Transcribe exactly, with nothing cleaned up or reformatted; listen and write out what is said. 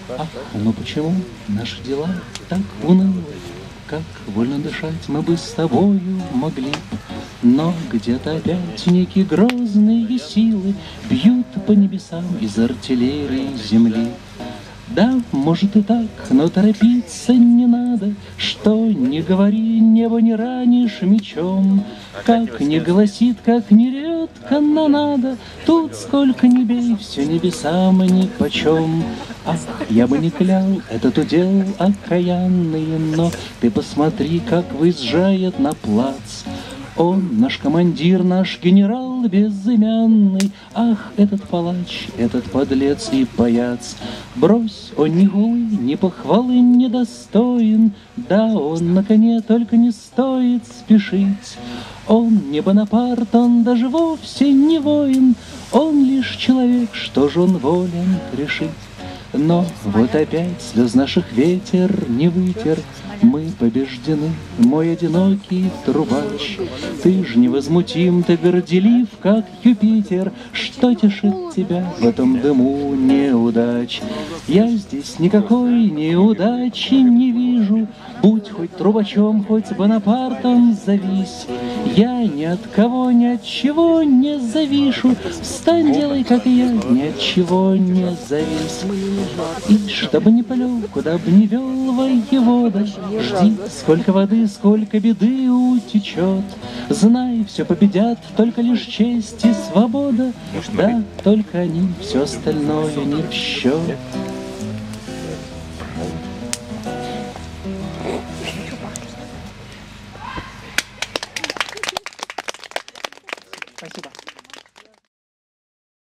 Ах, ну почему наши дела так унылы? Как вольно дышать мы бы с тобою могли, но где-то опять некие грозные силы бьют по небесам из артиллерии земли. Да, может и так, но торопиться не надо, что не говори, небо не ранишь мечом. Как не гласит, как не ревет канонада, тут сколько ни бей, все небесам нипочем. Ах, я бы не клял этот удел окаянный, но ты посмотри, как выезжает на плац. Он наш командир, наш генерал безымянный. Ах, этот палач, этот подлец и паяц. Брось, он не голый, ни похвалы не достоин. Да, он на коне, только не стоит спешить. Он не Бонапарт, он даже вовсе не воин. Он лишь человек, что ж он волен решить. Но вот опять слез наших ветер не вытер. Мы побеждены, мой одинокий трубач. Ты ж невозмутим, ты горделив, как Юпитер. Что тешит тебя в этом дыму неудач? Я здесь никакой неудачи не вижу. Будь хоть трубачом, хоть Бонапартом завись. Я ни от кого, ни от чего не завишу. Встань, делай, как и я, ни от чего не завис. И чтобы не полел, куда бы не вел воевода, жди, сколько воды, сколько беды утечет. Знай, все победят, только лишь честь и свобода. Да, только они, все остальное не в счет.